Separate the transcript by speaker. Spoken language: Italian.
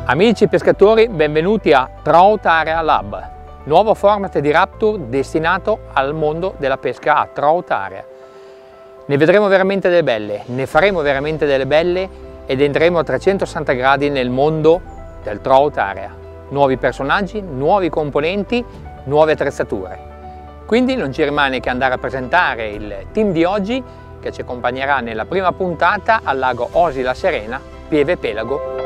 Speaker 1: Amici pescatori, benvenuti a Trout Area Lab, nuovo format di Rapture destinato al mondo della pesca a Trout Area. Ne vedremo veramente delle belle, ne faremo veramente delle belle ed entreremo a 360 gradi nel mondo del Trout Area. Nuovi personaggi, nuovi componenti, nuove attrezzature. Quindi non ci rimane che andare a presentare il team di oggi che ci accompagnerà nella prima puntata al lago Osi La Serena, Pieve Pelago,